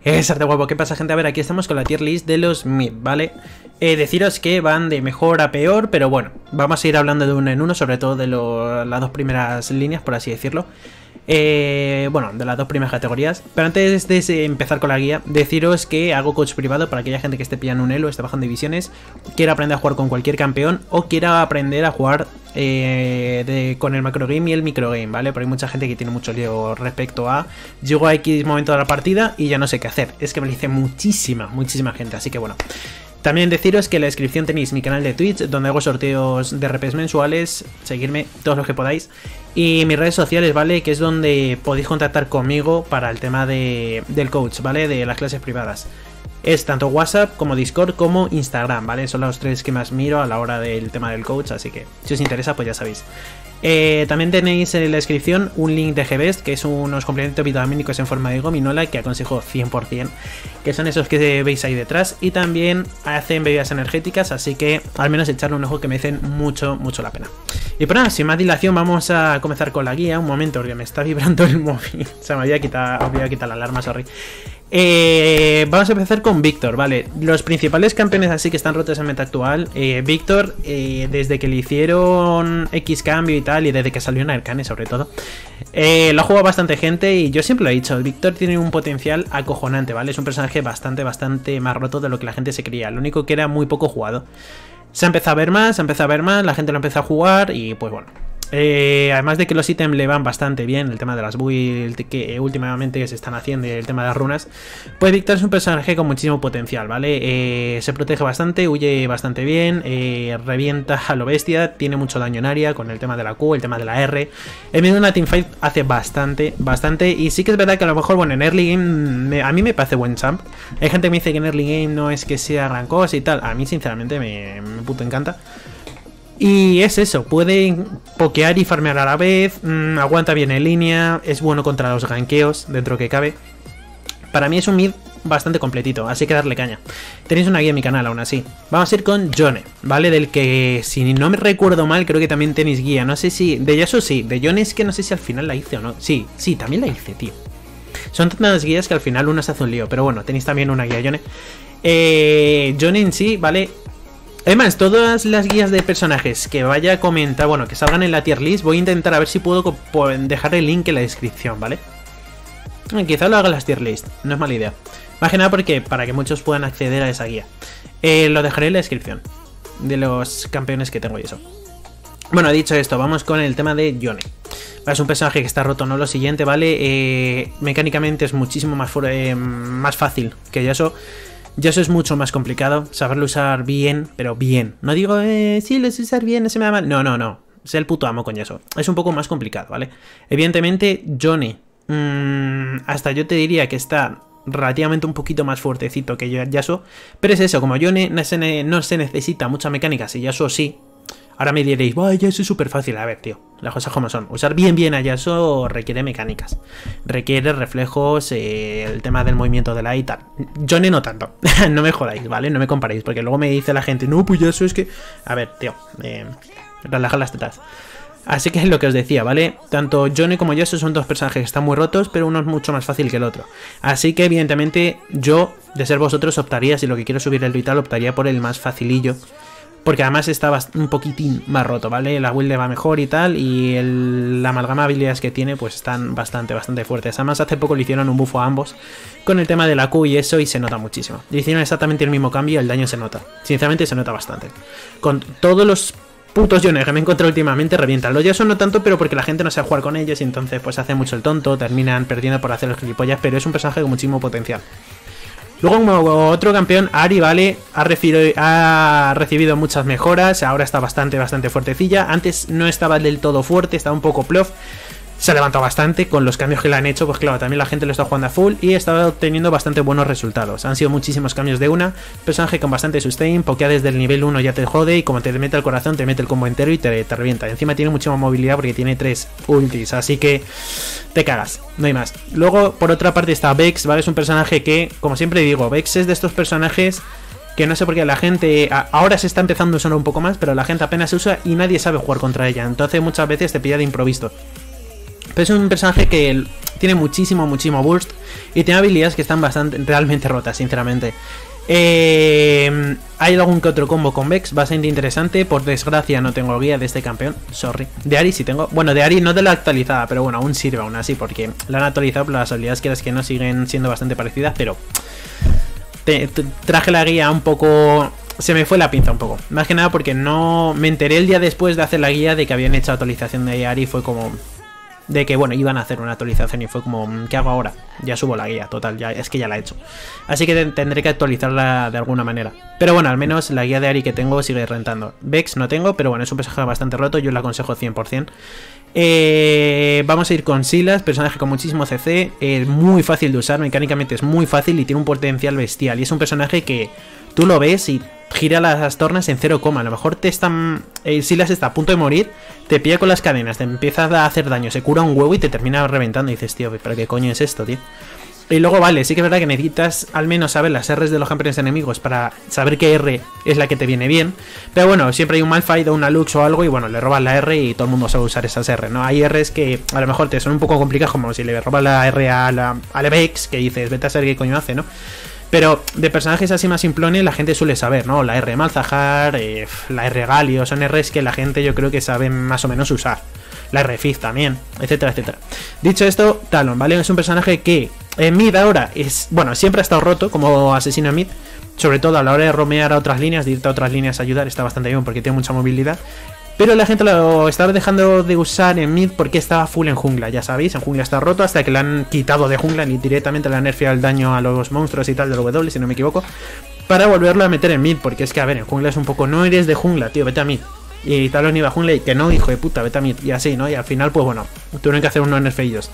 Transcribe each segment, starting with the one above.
Exacto, guapo. ¿Qué pasa, gente? A ver, aquí estamos con la tier list de los mid, ¿vale? Deciros que van de mejor a peor, pero bueno, vamos a ir hablando de uno en uno, sobre todo de las dos primeras líneas, por así decirlo. Bueno, de las dos primeras categorías. Pero antes de empezar con la guía, deciros que hago coach privado para aquella gente que esté pillando un elo, esté bajando divisiones, quiera aprender a jugar con cualquier campeón o quiera aprender a jugar con el macrogame y el microgame, ¿vale? Porque hay mucha gente que tiene mucho lío respecto a llego a X momento de la partida y ya no sé qué hacer. Es que me lo dice muchísima gente, así que bueno. También deciros que en la descripción tenéis mi canal de Twitch, donde hago sorteos de RPs mensuales, seguirme todos los que podáis, y mis redes sociales, ¿vale? Que es donde podéis contactar conmigo para el tema del coach, ¿vale? De las clases privadas. Es tanto WhatsApp como Discord como Instagram, ¿vale? Son los tres que más miro a la hora del tema del coach, así que si os interesa, pues ya sabéis. También tenéis en la descripción un link de GBest, que es unos complementos vitamínicos en forma de gominola que aconsejo 100%, que son esos que veis ahí detrás, y también hacen bebidas energéticas, así que al menos echarle un ojo, que me hacen mucho la pena. Y pues nada, sin más dilación, vamos a comenzar con la guía. Un momento, porque me está vibrando el móvil. Se me había quitado la alarma, sorry. Vamos a empezar con Víctor, ¿vale? Los principales campeones así que están rotos en meta actual. Víctor, desde que le hicieron X cambio y tal, y desde que salió en Arcane sobre todo, lo ha jugado bastante gente, y yo siempre lo he dicho, Víctor tiene un potencial acojonante, ¿vale? Es un personaje bastante más roto de lo que la gente se creía. Lo único que era muy poco jugado. Se ha empezado a ver más, la gente lo empezó a jugar y pues bueno. Además de que los ítems le van bastante bien, el tema de las builds que últimamente se están haciendo y el tema de las runas, pues Víctor es un personaje con muchísimo potencial, ¿vale? Se protege bastante, huye bastante bien, revienta a lo bestia, tiene mucho daño en área con el tema de la Q, el tema de la R. En medio de una teamfight hace bastante, y sí que es verdad que a lo mejor, bueno, en early game a mí me parece buen champ. Hay gente que me dice que en early game no es que sea gran cosa y tal, a mí sinceramente me puto encanta. Y es eso, puede pokear y farmear a la vez, aguanta bien en línea, es bueno contra los gankeos dentro que cabe. Para mí es un mid bastante completito, así que darle caña. Tenéis una guía en mi canal aún así. Vamos a ir con Yone, ¿vale? Del que, si no me recuerdo mal, creo que también tenéis guía. No sé si... De Yasuo sí, de Yone es que no sé si al final la hice o no. Sí, también la hice, tío. Son tantas guías que al final una se hace un lío, pero bueno, tenéis también una guía Yone. Yone en sí, ¿vale? Además, todas las guías de personajes que vaya a comentar, bueno, que salgan en la tier list, voy a intentar a ver si puedo dejar el link en la descripción, ¿vale? Quizá lo haga en las tier list, no es mala idea. Más que nada porque para que muchos puedan acceder a esa guía. Lo dejaré en la descripción de los campeones que tengo y eso. Bueno, dicho esto, vamos con el tema de Yone. Es un personaje que está roto, no lo siguiente, ¿vale? Mecánicamente es muchísimo más fácil que Yasuo. Yasuo es mucho más complicado, saberlo usar bien, pero bien. No digo, sí, lo sé usar bien, no se me da mal. No. Sé el puto amo con Yasuo. Es un poco más complicado, ¿vale? Evidentemente, Yone, hasta yo te diría que está relativamente un poquito más fuertecito que Yasuo. Pero es eso, como Yone no se necesita mucha mecánica, si Yasuo sí. Ahora me diréis, vaya, eso es súper fácil. A ver, tío, las cosas como son. Usar bien a Yasuo requiere mecánicas. Requiere reflejos, el tema del movimiento de la y tal. Yone no tanto. No me jodáis, ¿vale? No me comparéis, porque luego me dice la gente, no, pues Yasuo es que... A ver, tío, relaja las tetas. Así que es lo que os decía, ¿vale? Tanto Yone como Yasuo son dos personajes que están muy rotos, pero uno es mucho más fácil que el otro. Así que evidentemente yo, de ser vosotros, optaría, si lo que quiero subir el vital, optaría por el más facilillo. Porque además está un poquitín más roto, ¿vale? La build le va mejor y tal, y la amalgama de habilidades que tiene pues están bastante fuertes. Además hace poco le hicieron un buffo a ambos con el tema de la Q y eso, y se nota muchísimo. Le hicieron exactamente el mismo cambio y el daño se nota. Sinceramente se nota bastante. Con todos los putos Yone que me he encontrado últimamente revientan. Los Yasuo no tanto, pero porque la gente no sabe jugar con ellos y entonces pues hace mucho el tonto, terminan perdiendo por hacer los gilipollas, pero es un personaje con muchísimo potencial. Luego, como otro campeón, Ahri, ¿vale? Ha recibido muchas mejoras, ahora está bastante fuertecilla. Antes no estaba del todo fuerte, estaba un poco plof. Se ha levantado bastante con los cambios que le han hecho, pues claro, también la gente lo está jugando a full y está obteniendo bastante buenos resultados. Han sido muchísimos cambios de una, personaje con bastante sustain, pokea desde el nivel 1 ya te jode y como te mete el corazón te mete el combo entero y te revienta. Encima tiene muchísima movilidad porque tiene 3 ultis, así que te cagas, no hay más. Luego, por otra parte está Vex, ¿vale? Es un personaje que, como siempre digo, Vex es de estos personajes que no sé por qué la gente ahora se está empezando a usar un poco más, pero la gente apenas se usa y nadie sabe jugar contra ella, entonces muchas veces te pilla de improviso. Pero es un personaje que tiene muchísimo burst y tiene habilidades que están realmente rotas, sinceramente. Hay algún que otro combo con Vex bastante interesante. Por desgracia no tengo guía de este campeón, sorry. De Ahri sí tengo, bueno, de Ahri no de la actualizada, pero bueno, aún sirve aún así, porque la han actualizado, pero las habilidades que no siguen siendo bastante parecidas. Pero traje la guía un poco, se me fue la pinza un poco, más que nada porque no me enteré el día después de hacer la guía de que habían hecho actualización de Ahri. Fue como de que, bueno, iban a hacer una actualización y fue como, ¿qué hago ahora? Ya subo la guía, total, ya es que ya la he hecho. Así que tendré que actualizarla de alguna manera. Pero bueno, al menos la guía de Ahri que tengo sigue rentando. Vex no tengo, pero bueno, es un personaje bastante roto, yo le aconsejo 100%. Vamos a ir con Sylas, personaje con muchísimo CC, muy fácil de usar, mecánicamente es muy fácil y tiene un potencial bestial. Y es un personaje que tú lo ves y gira las tornas en 0, a lo mejor te están... Sylas está a punto de morir, te pilla con las cadenas, te empieza a hacer daño, se cura un huevo y te termina reventando. Y dices, tío, ¿pero qué coño es esto, tío? Y luego, vale, sí que es verdad que necesitas al menos saber las R's de los campeones enemigos para saber qué R es la que te viene bien. Pero bueno, siempre hay un Malphite o una Lux o algo y bueno, le robas la R y todo el mundo sabe usar esas R, ¿no? Hay R's que a lo mejor te son un poco complicadas, como si le robas la R a la Vex, que dices, vete a saber qué coño hace, ¿no? Pero de personajes así más simplones la gente suele saber, ¿no? La R Malzahar, la R Galio, son R's que la gente yo creo que sabe más o menos usar. La R Fizz también, etcétera, etcétera. Dicho esto, Talon, ¿vale? Es un personaje que en mid ahora es... Bueno, siempre ha estado roto como asesino en mid. Sobre todo a la hora de romear a otras líneas, de irte a otras líneas a ayudar, está bastante bien porque tiene mucha movilidad. Pero la gente lo estaba dejando de usar en mid porque estaba full en jungla, ya sabéis, en jungla está roto hasta que le han quitado de jungla y directamente le han nerfeado el daño a los monstruos y tal del W, si no me equivoco, para volverlo a meter en mid, porque es que, a ver, en jungla es un poco, no eres de jungla, tío, vete a mid. Y Talon iba a jungla y que no, hijo de puta, vete a mid, y así, ¿no? Y al final, pues bueno, tuvieron que hacer unos nerfeillos.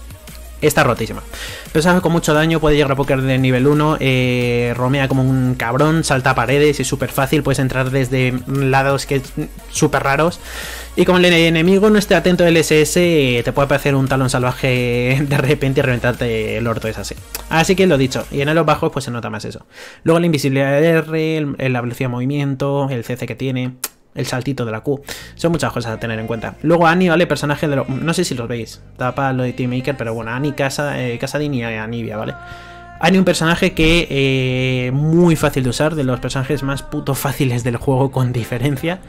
Está rotísima. Personaje con mucho daño, puede llegar a poker de nivel 1, romea como un cabrón, salta paredes, es súper fácil, puedes entrar desde lados que súper raros. Y como el enemigo no esté atento del SS, te puede aparecer un Talón salvaje de repente y reventarte el orto, es así. Así que lo dicho, y en los bajos pues se nota más eso. Luego la invisibilidad de R, la velocidad de movimiento, el CC que tiene... El saltito de la Q. Son muchas cosas a tener en cuenta. Luego Annie, ¿vale? Personaje de no sé si los veis. Tapa lo de Team Maker, pero bueno, Annie, Kassadin y Anivia, ¿vale? Annie, un personaje que muy fácil de usar. De los personajes más puto fáciles del juego, con diferencia.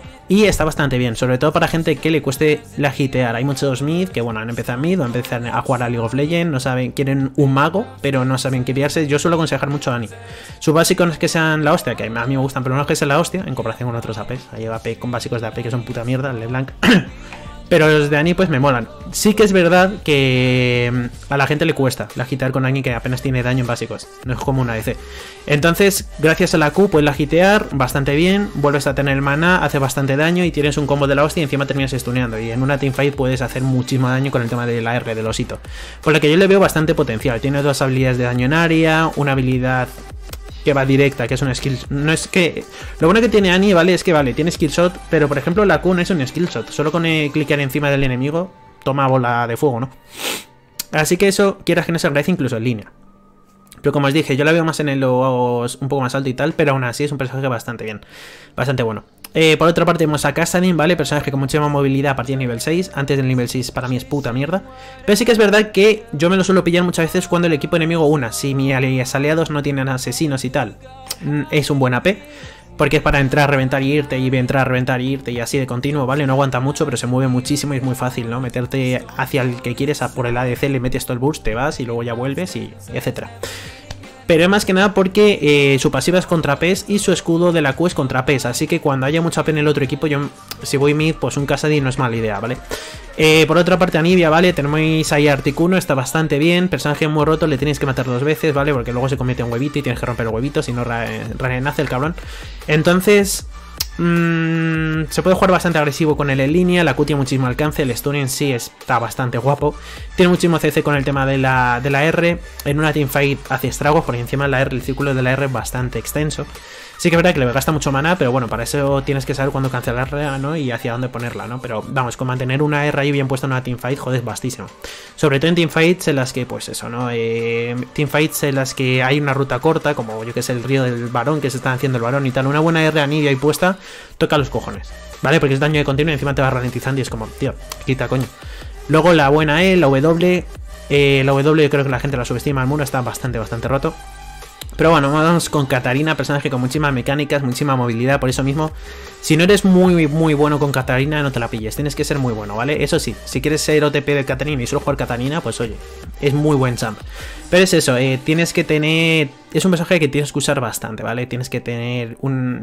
Y está bastante bien, sobre todo para gente que le cueste la hitear. Hay muchos mid que, bueno, han empezado mid o empiezan a jugar a League of Legends, no saben, quieren un mago, pero no saben qué liarse. Yo suelo aconsejar mucho a Annie. Sus básicos no es que sean la hostia, que a mí me gustan, pero no es que sean la hostia, en comparación con otros APs. Hay AP con básicos de AP que son puta mierda, el LeBlanc. Pero los de Annie pues me molan. Sí que es verdad que a la gente le cuesta la hitear con Annie, que apenas tiene daño en básicos. No es como una DC. Entonces, gracias a la Q puedes la hitear bastante bien. Vuelves a tener el mana, hace bastante daño y tienes un combo de la hostia y encima terminas stuneando. Y en una teamfight puedes hacer muchísimo daño con el tema de la R, del osito. Por lo que yo le veo bastante potencial. Tiene dos habilidades de daño en área, una habilidad... que va directa, que es un skill. No es que... Lo bueno que tiene Annie, ¿vale? Es que, vale, tiene skill shot, pero por ejemplo la Q no es un skill shot. Solo con clicar encima del enemigo, toma bola de fuego, ¿no? Así que eso, quieras que no se agradece incluso en línea. Pero como os dije, yo la veo más en el un poco más alto y tal, pero aún así es un personaje bastante bien. Bastante bueno. Por otra parte tenemos a Kassadin, ¿vale? Personaje con muchísima movilidad a partir de nivel 6. Antes del nivel 6 para mí es puta mierda. Pero sí que es verdad que yo me lo suelo pillar muchas veces cuando el equipo enemigo una. Si mis aliados no tienen asesinos y tal, es un buen AP. Porque es para entrar, reventar y irte, y entrar, reventar y irte, y así de continuo, ¿vale? No aguanta mucho, pero se mueve muchísimo y es muy fácil, ¿no? Meterte hacia el que quieres, por el ADC, le metes todo el burst, te vas y luego ya vuelves y etcétera. Pero es más que nada porque su pasiva es contra PES y su escudo de la Q es contra PES. Así que cuando haya mucha AP en el otro equipo, yo si voy mid, pues un Kassadin no es mala idea, ¿vale? Por otra parte, Anivia, ¿vale? Tenemos ahí a Articuno, está bastante bien. Personaje muy roto, le tienes que matar 2 veces, ¿vale? Porque luego se convierte en huevito y tienes que romper el huevito, si no renace el cabrón. Entonces... se puede jugar bastante agresivo con él en línea. La Q tiene muchísimo alcance. El stun en sí está bastante guapo. Tiene muchísimo CC con el tema de la R. En una teamfight hace estragos, porque encima la R, el círculo de la R es bastante extenso. Sí que es verdad que le gasta mucho mana, pero bueno, para eso tienes que saber cuándo cancelarla, ¿no? Y hacia dónde ponerla, ¿no? Pero vamos, con mantener una R ahí bien puesta en una teamfight, joder, es bastísimo. Sobre todo en teamfights en las que, pues eso, ¿no? Teamfights en las que hay una ruta corta, como yo que sé, el río del varón, que se está haciendo el varón y tal. Una buena R Anivia ahí puesta, toca los cojones, ¿vale? Porque es daño de continuo y encima te va ralentizando y es como, tío, quita, coño. Luego la buena E, la W... La W yo creo que la gente la subestima, el muro está bastante roto. Pero bueno, vamos con Katarina, personaje con muchísimas mecánicas, muchísima movilidad, por eso mismo, si no eres muy bueno con Katarina, no te la pilles, tienes que ser muy bueno, ¿vale? Eso sí, si quieres ser OTP de Katarina y solo jugar Katarina, pues oye, es muy buen champ. Pero es eso, tienes que tener... Es un personaje que tienes que usar bastante, ¿vale? Tienes que tener un...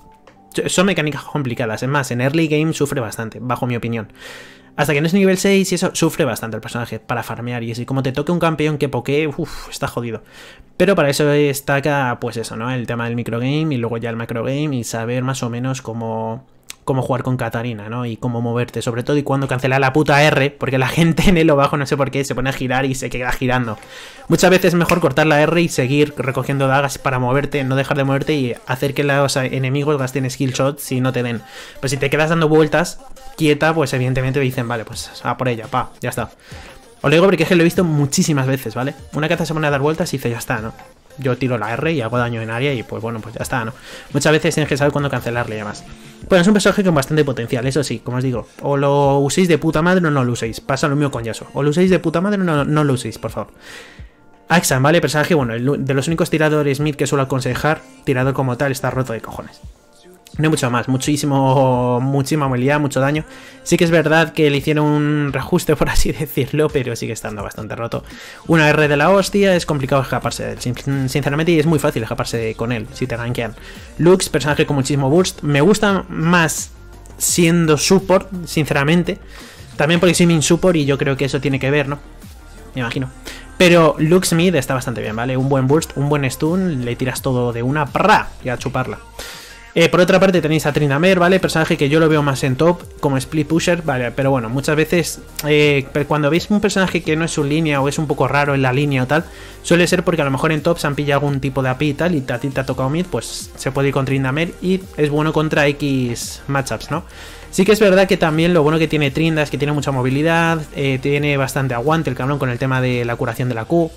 Son mecánicas complicadas, es más, en early game sufre bastante, bajo mi opinión. Hasta que no es nivel 6 y eso, sufre bastante el personaje para farmear y así. Como te toque un campeón que pokee, uff, está jodido. Pero para eso destaca, pues eso, ¿no? El tema del microgame y luego ya el macrogame y saber más o menos cómo jugar con Katarina, ¿no? Y cómo moverte, sobre todo y cuando cancelar la puta R, porque la gente en elo bajo, no sé por qué, se pone a girar y se queda girando. Muchas veces es mejor cortar la R y seguir recogiendo dagas para moverte, no dejar de moverte y hacer que los enemigos gasten skill shots y no te den. Pues si te quedas dando vueltas quieta, pues evidentemente dicen, vale, pues a por ella, pa, ya está. Os lo digo porque es que lo he visto muchísimas veces, ¿vale? Una caza se pone a dar vueltas y dice, ya está, ¿no? Yo tiro la R y hago daño en área y pues bueno, pues ya está, ¿no? Muchas veces tienes que saber cuándo cancelarle y demás. Bueno, es un personaje con bastante potencial, eso sí, como os digo. O lo uséis de puta madre o no lo uséis. Pasa lo mismo con Yasuo. O lo uséis de puta madre o no lo uséis, por favor. Axan, ¿vale? Personaje, bueno, de los únicos tiradores mid que suelo aconsejar, tirador como tal, está roto de cojones. No hay mucho más, muchísima movilidad, mucho daño. Sí que es verdad que le hicieron un reajuste, por así decirlo, pero sigue estando bastante roto. Una R de la hostia, es complicado escaparse de él, sinceramente, y es muy fácil escaparse con él, si te gankean. Lux, personaje con muchísimo burst, me gusta más siendo support, sinceramente. También porque soy min support y yo creo que eso tiene que ver, ¿no? Me imagino. Pero Lux mid está bastante bien, ¿vale? Un buen burst, un buen stun, le tiras todo de una ¡prra! Y a chuparla. Por otra parte tenéis a Tryndamere, ¿vale? Personaje que yo lo veo más en top, como split pusher, ¿vale? Pero bueno, muchas veces cuando veis un personaje que no es su línea o es un poco raro en la línea o tal, suele ser porque a lo mejor en top se han pillado algún tipo de AP y tal, y a ti te ha tocado mid, pues se puede ir con Tryndamere y es bueno contra X matchups, ¿no? Sí que es verdad que también lo bueno que tiene Trynda es que tiene mucha movilidad, tiene bastante aguante el cabrón con el tema de la curación de la Q.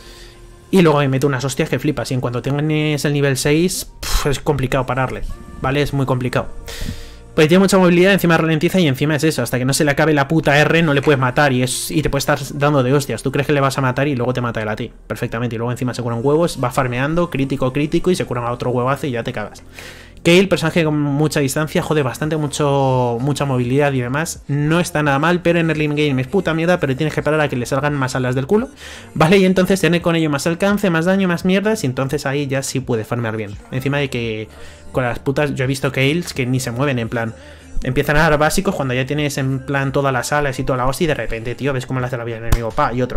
Y luego me mete unas hostias que flipas. Y en cuanto tengas el nivel 6, es complicado pararle, ¿vale? Es muy complicado. Pues tiene mucha movilidad, encima ralentiza y encima es eso. Hasta que no se le acabe la puta R no le puedes matar y te puede estar dando de hostias. Tú crees que le vas a matar y luego te mata él a ti. Perfectamente. Y luego encima se curan huevos, va farmeando, crítico y se curan a otro huevazo y ya te cagas. Kayle, personaje con mucha distancia, jode bastante, mucha movilidad y demás. No está nada mal, pero en early game es puta mierda, pero tienes que parar a que le salgan más alas del culo, ¿vale? Y entonces tener con ello más alcance, más daño, más mierdas, y entonces ahí ya sí puede farmear bien. Encima de que con las putas, yo he visto Kayles que ni se mueven, en plan, empiezan a dar básicos cuando ya tienes en plan todas las alas y toda la hostia y de repente, tío, ves cómo le hace la vida al enemigo, pa, y otro,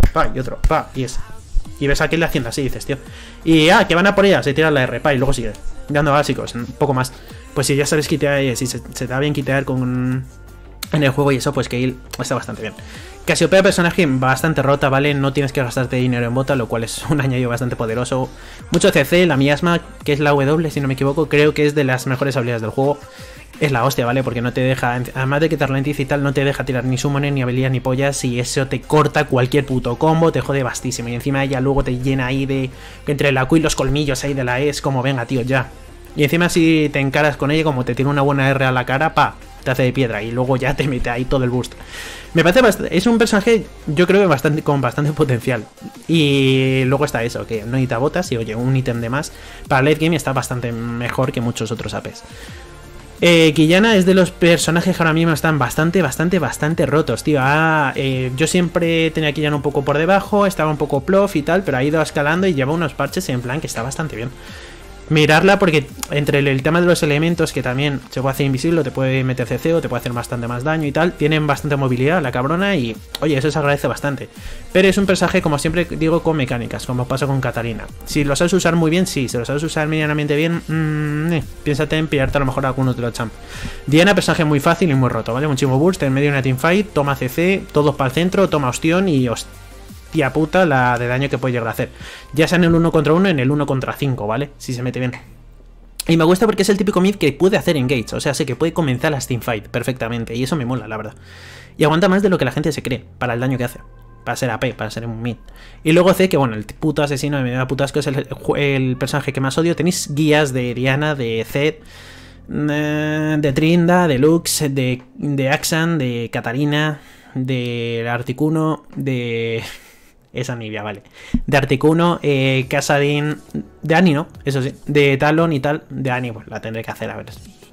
y es... Y ves a Kayle haciendo así, dices, tío. Y que van a por ella, se tira la R, pa, y luego sigue dando básicos, un poco más. Pues si ya sabes quitear, si se te da bien quitear en el juego y eso, pues Kayle está bastante bien. Casiopea, personaje bastante rota, ¿vale? No tienes que gastarte dinero en bota, lo cual es un añadido bastante poderoso. Mucho CC, la miasma, que es la W, si no me equivoco, creo que es de las mejores habilidades del juego. Es la hostia, ¿vale? Porque no te deja, además de que te ralentiza y tal, no te deja tirar ni summoner, ni habilidad, ni pollas. Y eso te corta cualquier puto combo, te jode bastísimo. Y encima ella luego te llena ahí de... Entre la Q y los colmillos ahí de la E, es como, venga, tío, ya. Y encima si te encaras con ella, como te tiene una buena R a la cara, pa, te hace de piedra. Y luego ya te mete ahí todo el boost. Me parece bastante... Es un personaje, yo creo que con bastante potencial. Y luego está eso, que no necesita botas y, oye, un ítem de más. Para late game está bastante mejor que muchos otros APs. Quillana es de los personajes que ahora mismo están bastante rotos, tío. Yo siempre tenía a Quillana un poco por debajo, estaba un poco plof y tal, pero ha ido escalando y lleva unos parches en plan que está bastante bien. Mirarla porque entre el tema de los elementos, que también se puede hacer invisible, o te puede meter CC o te puede hacer bastante más daño y tal, tienen bastante movilidad la cabrona y, oye, eso se agradece bastante. Pero es un personaje, como siempre digo, con mecánicas, como pasa con Katarina. Si lo sabes usar muy bien, sí. Si lo sabes usar medianamente bien, piénsate en pillarte a lo mejor algunos de los champs. Diana, personaje muy fácil y muy roto, ¿vale? Muchísimo burst, en medio de una teamfight, toma CC, todos para el centro, toma ostión y tía puta la de daño que puede llegar a hacer. Ya sea en el 1 contra 1, en el 1 contra 5, ¿vale? Si se mete bien. Y me gusta porque es el típico mid que puede hacer engage, o sea, sé que puede comenzar las teamfight perfectamente, y eso me mola, la verdad. Y aguanta más de lo que la gente se cree, para el daño que hace. Para ser AP, para ser un mid. Y luego C, que bueno, el puto asesino de me da putasco es el personaje que más odio. Tenéis guías de Diana, de Zed, de Trynda, de Lux, de Axan, de Katarina, de Articuno, de Es Anivia, vale. De Articuno, Casadin. De Ani, ¿no? Eso sí. De Talon y tal. De Ani, pues la tendré que hacer, a ver.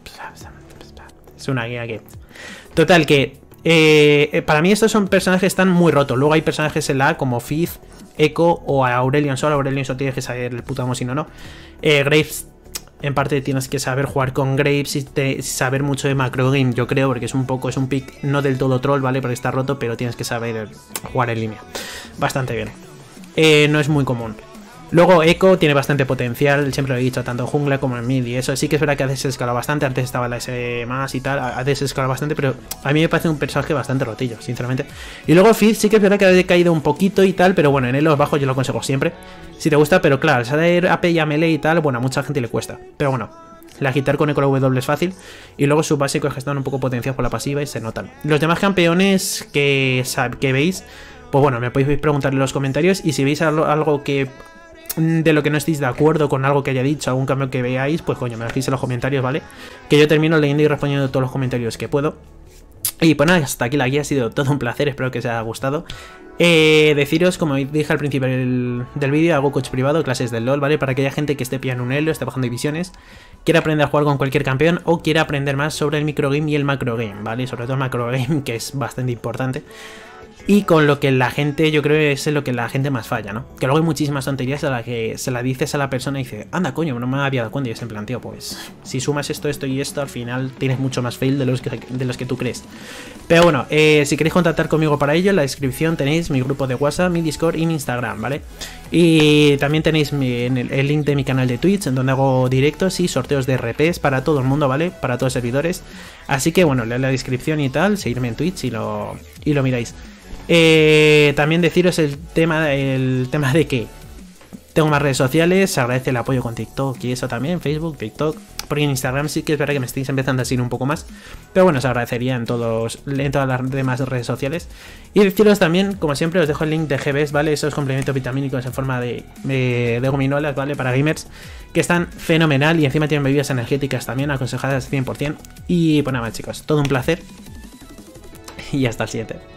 Es una guía que. Total, que. Para mí estos son personajes que están muy rotos. Luego hay personajes en la A como Fizz, Echo o Aurelion Sol. Aurelion Sol tienes que saber el puto amo si no. Graves, en parte tienes que saber jugar con Graves y saber mucho de macro game, yo creo, porque es un pick no del todo troll, ¿vale? Porque está roto, pero tienes que saber jugar en línea. Bastante bien. No es muy común. Luego Echo tiene bastante potencial, siempre lo he dicho, tanto en jungla como en mid, y eso sí que es verdad que a veces escala bastante, antes estaba la S más y tal, a veces escala bastante, pero a mí me parece un personaje bastante rotillo, sinceramente. Y luego Fizz sí que es verdad que ha decaído un poquito y tal, pero bueno, en los bajos yo lo consejo siempre, si te gusta, pero claro, saber AP y a melee y tal, bueno, a mucha gente le cuesta, pero bueno. La quitar con Echo W es fácil. Y luego sus básicos que están un poco potenciados por la pasiva y se notan. Los demás campeones que veis, pues bueno, me podéis preguntar en los comentarios. Y si veis algo que de lo que no estéis de acuerdo con algo que haya dicho, algún cambio que veáis, pues coño, me lo dejéis en los comentarios, ¿vale? Que yo termino leyendo y respondiendo todos los comentarios que puedo. Y pues nada, hasta aquí la guía, ha sido todo un placer, espero que os haya gustado. Deciros, como dije al principio del vídeo, hago coach privado, clases del LoL, ¿vale? Para aquella gente que esté pillando un elo, esté bajando divisiones, quiera aprender a jugar con cualquier campeón o quiera aprender más sobre el microgame y el macrogame, ¿vale? Sobre todo el macrogame, que es bastante importante. Y con lo que la gente, yo creo que es lo que la gente más falla, ¿no? Que luego hay muchísimas tonterías a las que se la dices a la persona y dice, anda, coño, no me había dado cuenta. Y es en plan, tío, pues si sumas esto, esto y esto, al final tienes mucho más fail de los que tú crees. Pero bueno, si queréis contactar conmigo para ello, en la descripción tenéis mi grupo de WhatsApp, mi Discord y mi Instagram, ¿vale? Y también tenéis el link de mi canal de Twitch, en donde hago directos y sorteos de RPs para todo el mundo, ¿vale? Para todos los servidores. Así que bueno, leed la descripción y tal, seguidme en Twitch y lo miráis. También deciros el tema de que tengo más redes sociales, se agradece el apoyo con TikTok y eso también, Facebook, TikTok, porque en Instagram sí que es verdad que me estáis empezando a seguir un poco más, pero bueno, se agradecería en todas las demás redes sociales. Y deciros también, como siempre, os dejo el link de GBs, ¿vale? Esos complementos vitamínicos en forma de gominolas, ¿vale? Para gamers, que están fenomenal y encima tienen bebidas energéticas también, aconsejadas 100%. Y pues nada más, chicos, todo un placer y hasta el siguiente.